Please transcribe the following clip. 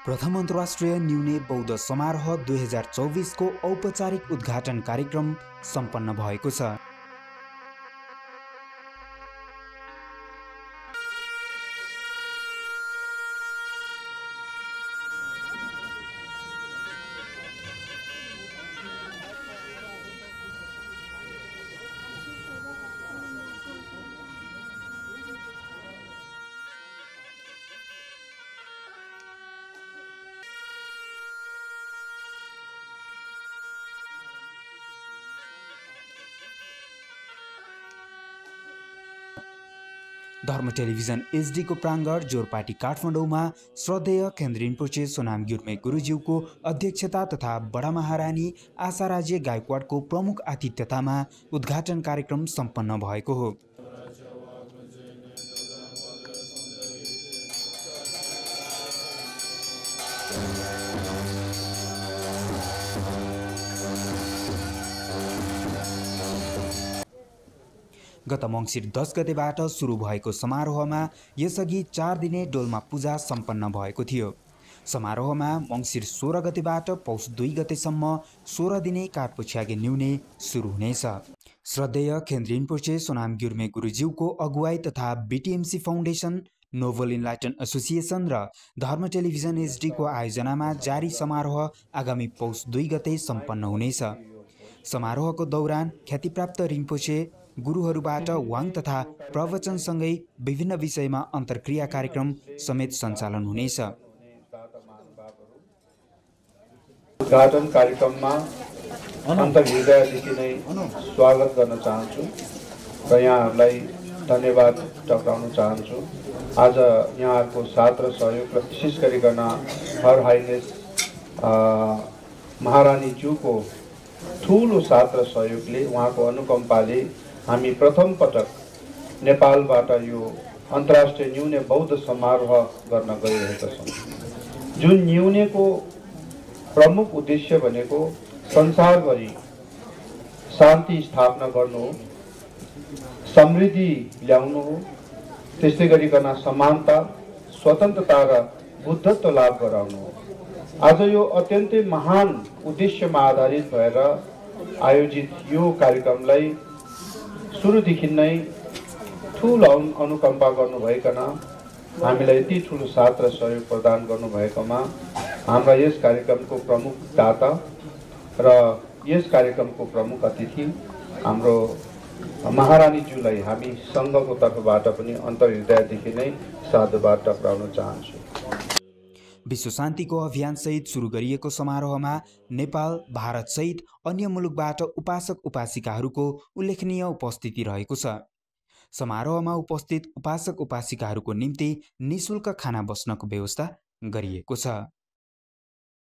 प्रथम अन्तर्राष्ट्रिय न्यूने बौद्ध समारोह 2024 को औपचारिक उद्घाटन कार्यक्रम सम्पन्न भएको छ। धर्म टेलिभिजन एचडी को प्राङ्गण जोरपाटी काठमाडौँमा श्रद्धेय केन्द्र रिम्पोचे सोनाम गिर्मे गुरुज्यूको अध्यक्षता तथा बडा महारानी आशाराजे गायकवाडको प्रमुख आतिथ्यतामा उद्घाटन कार्यक्रम सम्पन्न भएको हो। गत मङ्सिर 10 गतेबाट सुरु भएको समारोहमा यसअघि 4 दिने डोल्मा पूजा सम्पन्न भएको थियो। समारोहमा मङ्सिर 16 गतेबाट पौष 2 गतेसम्म 16 दिने कार्पोछ्यागे न्यूने सुरु हुनेछ। श्रद्धेय केन्द्र रिम्पोचे सोनाम गिर्मे गुरुज्यूको अगुवाई तथा BTMC foundation, noble enlighten association र धर्म टेलिभिजन एचडी को आयोजनामा जारी समारोह आगामी पौष 2 गते सम्पन्न हुनेछ। समारोहको दौरान ख्यातिप्राप्त रिम्पोचे गुरुहरूबाट वाङ तथा प्रवचनसँगै विभिन्न विषयमा अन्तर्क्रिया कार्यक्रम समेत सञ्चालन हुनेछ। उद्घाटन कार्यक्रममा अन्तर्हृदयदेखि नै स्वागत गर्न चाहन्छु र यहाँहरूलाई धन्यवाद टक्राउन चाहन्छु। आज यहाँहरूको साथ र सहयोग र विशेष गरिकन हर हाइनेस महारानी ज्यूको ठुलो साथ र सहयोगले, उहाँको अनुकम्पाले हामी प्रथम पटक नेपालबाट यो अन्तर्राष्ट्रिय न्यूने बौद्ध समारोह गर्न गइरहेका छौँ। जुन न्यूनेको प्रमुख उद्देश्य भनेको संसारभरि शान्ति स्थापना गर्नु हो, समृद्धि ल्याउनु हो, त्यस्तै गरिकन समानता, स्वतन्त्रता र बुद्धत्व लाभ गराउनु हो। आज यो अत्यन्तै महान उद्देश्यमा आधारित भएर आयोजित यो कार्यक्रमलाई सुरुदेखि नै ठुलो अनुकम्पा गर्नुभएकन, हामीलाई यति ठुलो साथ र सहयोग प्रदान गर्नुभएकोमा हाम्रा यस कार्यक्रमको प्रमुख दाता र यस कार्यक्रमको प्रमुख अतिथि हाम्रो महारानीज्यूलाई हामी सङ्घको तर्फबाट पनि अन्तर्हृदयदेखि नै साधुवाद टक्राउन चाहन्छु। विश्व शान्तिको अभियान सहित सुरु गरिएको समारोहमा नेपाल, भारत सहित अन्य मुलुकबाट उपासक उपासिकाहरूको उल्लेखनीय उपस्थिति रहेको छ। समारोहमा उपस्थित उपासक उपासिकाहरूको निम्ति निशुल्क खाना बस्नको व्यवस्था गरिएको छ।